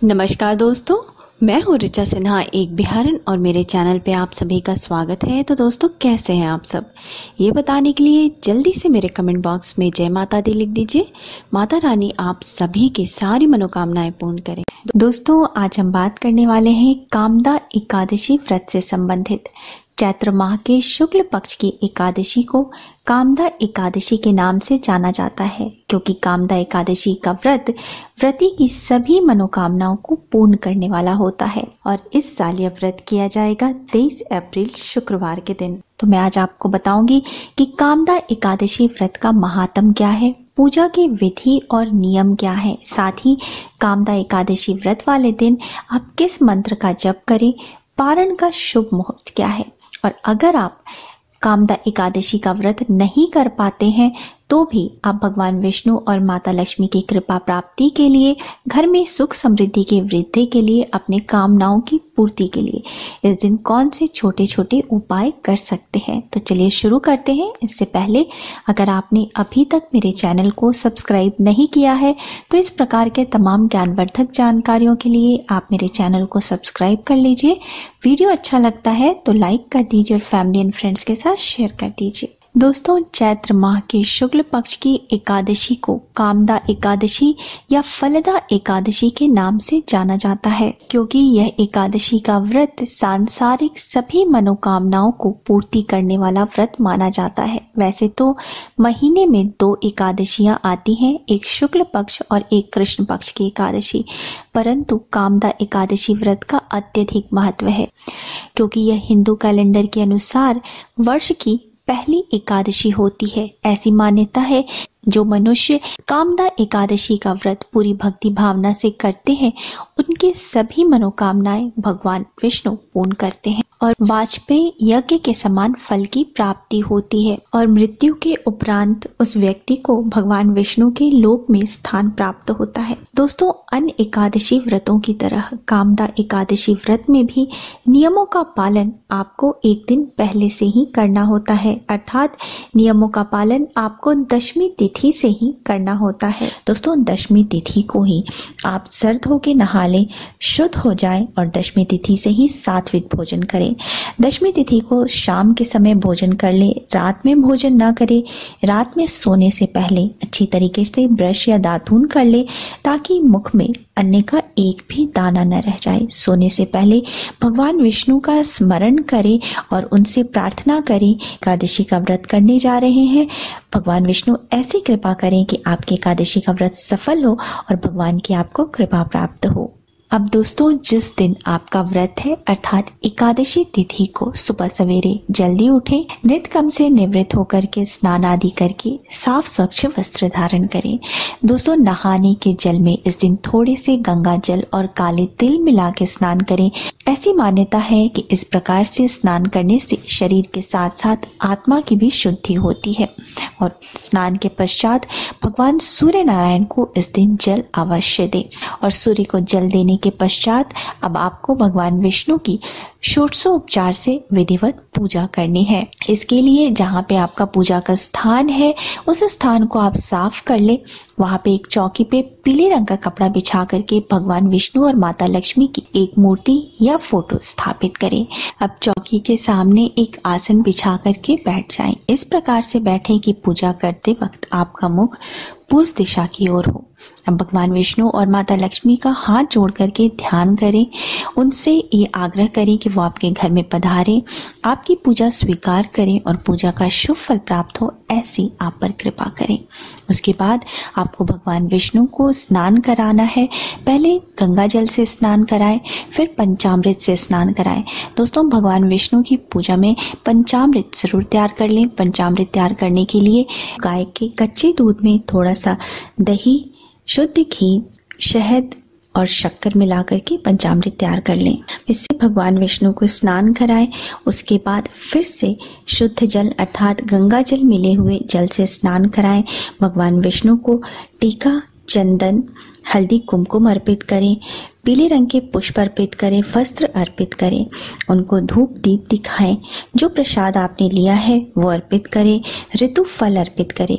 नमस्कार दोस्तों, मैं हूँ ऋचा सिन्हा, एक बिहारन, और मेरे चैनल पे आप सभी का स्वागत है। तो दोस्तों, कैसे हैं आप सब? ये बताने के लिए जल्दी से मेरे कमेंट बॉक्स में जय माता दी लिख दीजिए। माता रानी आप सभी की सारी मनोकामनाएं पूर्ण करें। दोस्तों, आज हम बात करने वाले हैं कामदा एकादशी व्रत से संबंधित। चैत्र माह के शुक्ल पक्ष की एकादशी को कामदा एकादशी के नाम से जाना जाता है, क्योंकि कामदा एकादशी का व्रत व्रती की सभी मनोकामनाओं को पूर्ण करने वाला होता है। और इस साल यह व्रत किया जाएगा 23 अप्रैल शुक्रवार के दिन। तो मैं आज आपको बताऊंगी कि कामदा एकादशी व्रत का महात्म क्या है, पूजा के विधि और नियम क्या है, साथ ही कामदा एकादशी व्रत वाले दिन आप किस मंत्र का जप करें, पारण का शुभ मुहूर्त क्या है। और अगर आप कामदा एकादशी का व्रत नहीं कर पाते हैं तो भी आप भगवान विष्णु और माता लक्ष्मी की कृपा प्राप्ति के लिए, घर में सुख समृद्धि की वृद्धि के लिए, अपने कामनाओं की पूर्ति के लिए इस दिन कौन से छोटे छोटे उपाय कर सकते हैं। तो चलिए शुरू करते हैं। इससे पहले अगर आपने अभी तक मेरे चैनल को सब्सक्राइब नहीं किया है तो इस प्रकार के तमाम ज्ञानवर्धक जानकारियों के लिए आप मेरे चैनल को सब्सक्राइब कर लीजिए। वीडियो अच्छा लगता है तो लाइक कर दीजिए और फैमिली एंड फ्रेंड्स के साथ शेयर कर दीजिए। दोस्तों, चैत्र माह के शुक्ल पक्ष की एकादशी को कामदा एकादशी या फलदा एकादशी के नाम से जाना जाता है, क्योंकि यह एकादशी का व्रत सांसारिक सभी मनोकामनाओं को पूर्ति करने वाला व्रत माना जाता है। वैसे तो महीने में 2 एकादशियां आती हैं, एक शुक्ल पक्ष और एक कृष्ण पक्ष की एकादशी, परंतु कामदा एकादशी व्रत का अत्यधिक महत्व है, क्योंकि यह हिंदू कैलेंडर के अनुसार वर्ष की पहली एकादशी होती है। ऐसी मान्यता है जो मनुष्य कामदा एकादशी का व्रत पूरी भक्ति भावना से करते हैं, उनके सभी मनोकामनाएं भगवान विष्णु पूर्ण करते हैं और वाजपेयी यज्ञ के समान फल की प्राप्ति होती है। और मृत्यु के उपरांत उस व्यक्ति को भगवान विष्णु के लोक में स्थान प्राप्त होता है। दोस्तों, अन्य एकादशी व्रतों की तरह कामदा एकादशी व्रत में भी नियमों का पालन आपको एक दिन पहले से ही करना होता है, अर्थात नियमों का पालन आपको दशमी तिथि से ही करना होता है। दोस्तों, दशमी तिथि को ही आप सर धो के नहा लें, शुद्ध हो जाएं और दशमी तिथि से ही सात्विक भोजन करें। दशमी तिथि को शाम के समय भोजन कर ले, रात में भोजन ना करें। रात में सोने से पहले अच्छी तरीके से ब्रश या दातून कर ले, ताकि मुख में अन्न का एक भी दाना न रह जाए। सोने से पहले भगवान विष्णु का स्मरण करें और उनसे प्रार्थना करें। एकादशी का व्रत करने जा रहे हैं, भगवान विष्णु ऐसी कृपा करें कि आपके एकादशी का व्रत सफल हो और भगवान की आपको कृपा प्राप्त हो। अब दोस्तों, जिस दिन आपका व्रत है अर्थात एकादशी तिथि को सुबह सवेरे जल्दी उठें, नित्यकर्म से निवृत्त होकर के स्नान आदि करके साफ स्वच्छ वस्त्र धारण करें। दोस्तों, नहाने के जल में इस दिन थोड़े से गंगा जल और काले तिल मिला के स्नान करें। ऐसी मान्यता है कि इस प्रकार से स्नान करने से शरीर के साथ साथ आत्मा की भी शुद्धि होती है। और स्नान के पश्चात भगवान सूर्य नारायण को इस दिन जल अवश्य दें। और सूर्य को जल देने के पश्चात अब आपको भगवान विष्णु की षोडशोपचार से विधिवत पूजा करनी है। इसके लिए जहाँ पे आपका पूजा का स्थान है उस स्थान को आप साफ कर ले। वहाँ पे एक चौकी पे पीले रंग का कपड़ा बिछा करके भगवान विष्णु और माता लक्ष्मी की एक मूर्ति या फोटो स्थापित करें। अब चौकी के सामने एक आसन बिछा करके बैठ जाएं। इस प्रकार से बैठें कि पूजा करते वक्त आपका मुख पूर्व दिशा की ओर हो। अब भगवान विष्णु और माता लक्ष्मी का हाथ जोड़ करके ध्यान करें, उनसे ये आग्रह करें कि वो आपके घर में पधारें, आपकी पूजा स्वीकार करें और पूजा का शुभ फल प्राप्त हो, ऐसी आप पर कृपा करें। उसके बाद आपको भगवान विष्णु को स्नान कराना है। पहले गंगा जल से स्नान कराएं, फिर पंचामृत से स्नान कराएं। दोस्तों, भगवान विष्णु की पूजा में पंचामृत जरूर तैयार कर लें। पंचामृत तैयार करने के लिए गाय के कच्चे दूध में थोड़ा सा दही, शुद्ध घी, शहद और शक्कर मिलाकर के पंचामृत तैयार कर लें। इससे भगवान विष्णु को स्नान कराएं। उसके बाद फिर से शुद्ध जल अर्थात गंगा जल मिले हुए जल से स्नान कराएं। भगवान विष्णु को टीका, चंदन, हल्दी, कुमकुम अर्पित करें। पीले रंग के पुष्प अर्पित करें, वस्त्र अर्पित करें, उनको धूप दीप दिखाएं। जो प्रसाद आपने लिया है वो अर्पित करें। ऋतु फल अर्पित करें,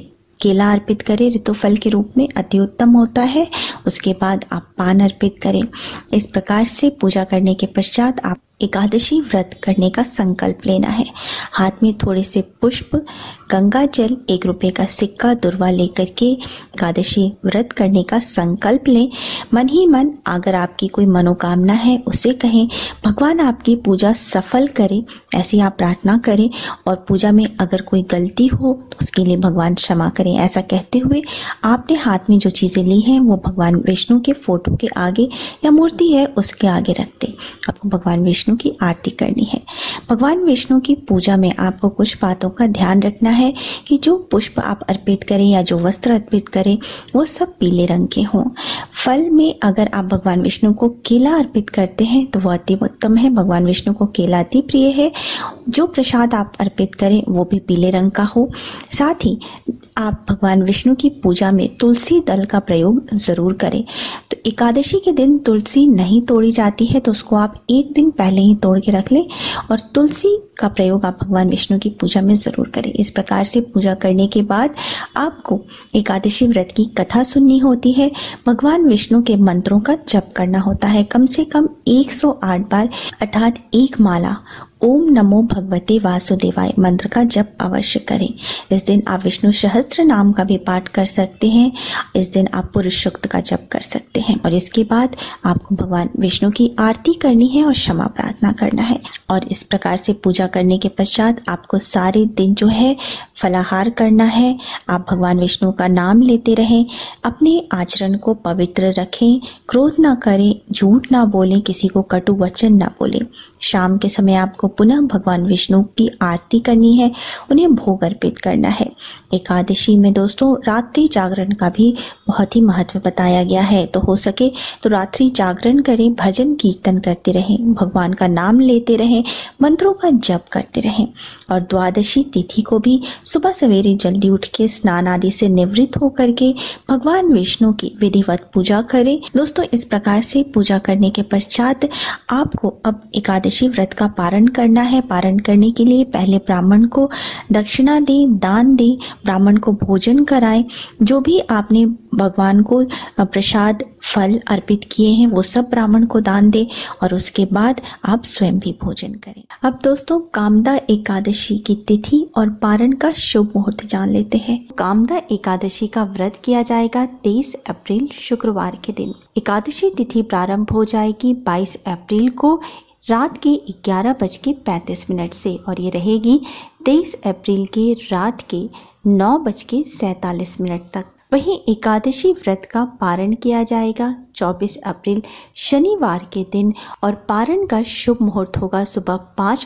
केला अर्पित करें ऋतुफल के रूप में, अति उत्तम होता है। उसके बाद आप पान अर्पित करें। इस प्रकार से पूजा करने के पश्चात आप एकादशी व्रत करने का संकल्प लेना है। हाथ में थोड़े से पुष्प, गंगा जल, 1 रुपये का सिक्का, दुर्वा लेकर के एकादशी व्रत करने का संकल्प लें। मन ही मन अगर आपकी कोई मनोकामना है उसे कहें, भगवान आपकी पूजा सफल करें, ऐसी आप प्रार्थना करें। और पूजा में अगर कोई गलती हो तो उसके लिए भगवान क्षमा करें। ऐसा कहते हुए आपने हाथ में जो चीज़ें ली हैं वो भगवान विष्णु के फोटो के आगे या मूर्ति है उसके आगे रख दें। आपको भगवान विष्णु की आरती करनी है। भगवान विष्णु की पूजा में आपको कुछ बातों का ध्यान रखना है कि जो पुष्प आप अर्पित करें या जो वस्त्र अर्पित करें वो सब पीले रंग के हों। फल में अगर आप भगवान विष्णु को केला अर्पित करते हैं तो वह अति उत्तम है। भगवान विष्णु को केला अति प्रिय है। जो प्रसाद आप अर्पित करें वो भी पीले रंग का हो। साथ ही आप भगवान विष्णु की पूजा में तुलसी दल का प्रयोग जरूर करें। तो एकादशी के दिन तुलसी नहीं तोड़ी जाती है तो उसको आप 1 दिन पहले ही तोड़ के रख लें और तुलसी का प्रयोग आप भगवान विष्णु की पूजा में जरूर करें। इस प्रकार से पूजा करने के बाद आपको एकादशी व्रत की कथा सुननी होती है। भगवान विष्णु के मंत्रों का जप करना होता है कम से कम 108 बार, अर्थात 1 माला ओम नमो भगवते वासुदेवाय मंत्र का जप अवश्य करें। इस दिन आप विष्णु सहस्त्र नाम का भी पाठ कर सकते हैं। इस दिन आप पुरुष सूक्त का जप कर सकते हैं और इसके बाद आपको भगवान विष्णु की आरती करनी है और क्षमा प्रार्थना करना है। और इस प्रकार से पूजा करने के पश्चात आपको सारे दिन जो है फलाहार करना है। आप भगवान विष्णु का नाम लेते रहें, अपने आचरण को पवित्र रखें, क्रोध ना करें, झूठ ना बोलें, किसी को कटु वचन ना बोलें। शाम के समय आपको पुनः भगवान विष्णु की आरती करनी है, उन्हें भोग अर्पित करना है। एकादशी में दोस्तों रात्रि जागरण का भी बहुत ही महत्व बताया गया है। तो हो सके तो रात्रि जागरण करें, भजन कीर्तन करते रहें, भगवान का नाम लेते रहें, मंत्रों का जप करते रहें। और द्वादशी तिथि को भी सुबह सवेरे जल्दी उठ के स्नान आदि से निवृत्त होकर के भगवान विष्णु की विधिवत पूजा करें। दोस्तों इस प्रकार से पूजा करने के पश्चात आपको अब एकादशी व्रत का पारण करना है। पारण करने के लिए पहले ब्राह्मण को दक्षिणा दें, दान दें, ब्राह्मण को भोजन कराएं। जो भी आपने भगवान को प्रसाद फल अर्पित किए हैं वो सब ब्राह्मण को दान दें और उसके बाद आप स्वयं भी भोजन करें। अब दोस्तों कामदा एकादशी की तिथि और पारण का शुभ मुहूर्त जान लेते हैं। कामदा एकादशी का व्रत किया जाएगा 23 अप्रैल शुक्रवार के दिन। एकादशी तिथि प्रारंभ हो जाएगी 22 अप्रैल को रात के 11:35 से और ये रहेगी 23 अप्रैल के रात के 9:47 तक। वहीं एकादशी व्रत का पारण किया जाएगा 24 अप्रैल शनिवार के दिन और पारण का शुभ मुहूर्त होगा सुबह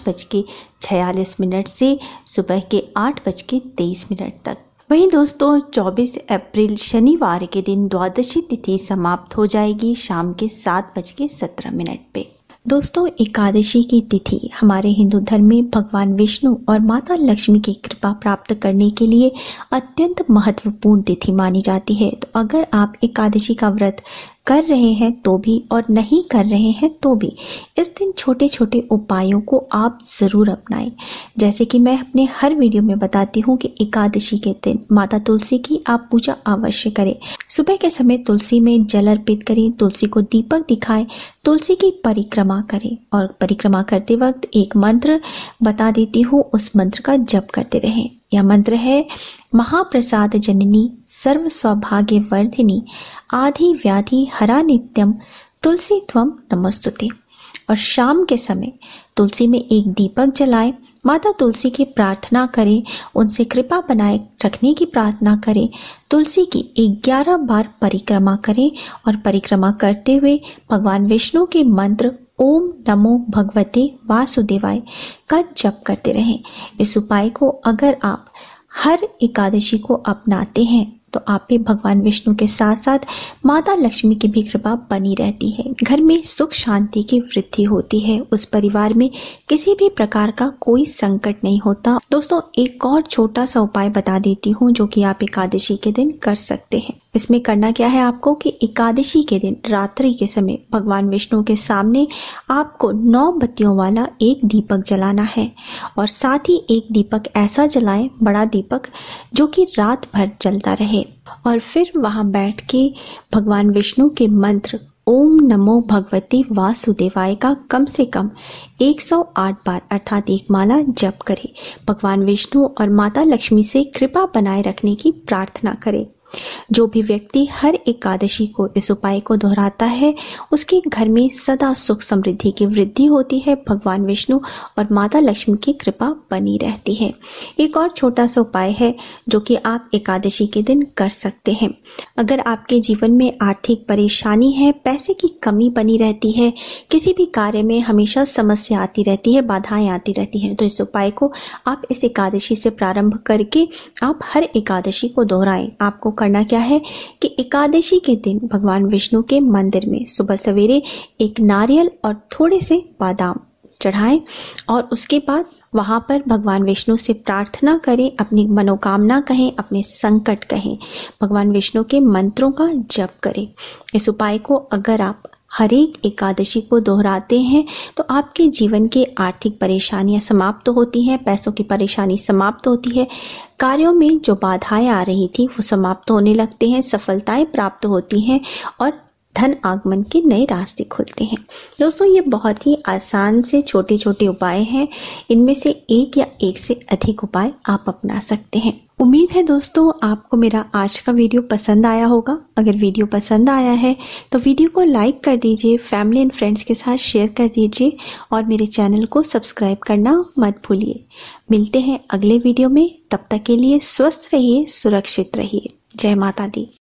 5:46 से सुबह के 8:23 तक। वहीं दोस्तों 24 अप्रैल शनिवार के दिन द्वादशी तिथि समाप्त हो जाएगी शाम के 7:17 पे। दोस्तों एकादशी की तिथि हमारे हिंदू धर्म में भगवान विष्णु और माता लक्ष्मी की कृपा प्राप्त करने के लिए अत्यंत महत्वपूर्ण तिथि मानी जाती है। तो अगर आप एकादशी का व्रत कर रहे हैं तो भी और नहीं कर रहे हैं तो भी इस दिन छोटे छोटे उपायों को आप जरूर अपनाएं। जैसे कि मैं अपने हर वीडियो में बताती हूँ कि एकादशी के दिन माता तुलसी की आप पूजा अवश्य करें। सुबह के समय तुलसी में जल अर्पित करें, तुलसी को दीपक दिखाएं, तुलसी की परिक्रमा करें और परिक्रमा करते वक्त एक मंत्र बता देती हूँ, उस मंत्र का जप करते रहें। यह मंत्र है महाप्रसाद जननी सर्व सौभाग्य वर्धिनी आधि व्याधि हरा नित्यम तुलसी त्वम नमस्तुते। और शाम के समय तुलसी में एक दीपक जलाएं, माता तुलसी की प्रार्थना करें, उनसे कृपा बनाए रखने की प्रार्थना करें, तुलसी की 11 बार परिक्रमा करें और परिक्रमा करते हुए भगवान विष्णु के मंत्र ओम नमो भगवते वासुदेवाय का जप करते रहें। इस उपाय को अगर आप हर एकादशी को अपनाते हैं तो आप पे भगवान विष्णु के साथ साथ माता लक्ष्मी की भी कृपा बनी रहती है। घर में सुख शांति की वृद्धि होती है, उस परिवार में किसी भी प्रकार का कोई संकट नहीं होता। दोस्तों एक और छोटा सा उपाय बता देती हूँ जो कि आप एकादशी के दिन कर सकते हैं। इसमें करना क्या है आपको कि एकादशी के दिन रात्रि के समय भगवान विष्णु के सामने आपको 9 बत्तियों वाला एक दीपक जलाना है और साथ ही एक दीपक ऐसा जलाएं, बड़ा दीपक, जो कि रात भर जलता रहे। और फिर वहां बैठ के भगवान विष्णु के मंत्र ओम नमो भगवते वासुदेवाय का कम से कम 108 बार अर्थात एक माला जप करें। भगवान विष्णु और माता लक्ष्मी से कृपा बनाए रखने की प्रार्थना करें। जो भी व्यक्ति हर एकादशी को इस उपाय को दोहराता है उसके घर में सदा सुख समृद्धि की वृद्धि होती है। भगवान विष्णु और माता लक्ष्मी की कृपा बनी रहती है। एक और छोटा सा उपाय है जो कि आप एकादशी के दिन कर सकते हैं। अगर आपके जीवन में आर्थिक परेशानी है, पैसे की कमी बनी रहती है, किसी भी कार्य में हमेशा समस्या आती रहती है, बाधाएं आती रहती हैं, तो इस उपाय को आप इस एकादशी से प्रारंभ करके आप हर एकादशी को दोहराएं। आपको करना क्या है कि एकादशी के दिन भगवान विष्णु के मंदिर में सुबह सवेरे एक नारियल और थोड़े से बादाम चढ़ाएं और उसके बाद वहां पर भगवान विष्णु से प्रार्थना करें, अपनी मनोकामना कहें, अपने संकट कहें, भगवान विष्णु के मंत्रों का जप करें। इस उपाय को अगर आप हर एक एकादशी को दोहराते हैं तो आपके जीवन की आर्थिक परेशानियां समाप्त होती हैं, पैसों की परेशानी समाप्त होती है, कार्यों में जो बाधाएं आ रही थी वो समाप्त होने लगते हैं, सफलताएं प्राप्त होती हैं और धन आगमन के नए रास्ते खुलते हैं। दोस्तों, ये बहुत ही आसान से छोटे छोटे उपाय हैं। इनमें से एक या एक से अधिक उपाय आप अपना सकते हैं। उम्मीद है दोस्तों आपको मेरा आज का वीडियो पसंद आया होगा। अगर वीडियो पसंद आया है तो वीडियो को लाइक कर दीजिए, फैमिली एंड फ्रेंड्स के साथ शेयर कर दीजिए और मेरे चैनल को सब्सक्राइब करना मत भूलिए। मिलते हैं अगले वीडियो में, तब तक के लिए स्वस्थ रहिए, सुरक्षित रहिए। जय माता दी।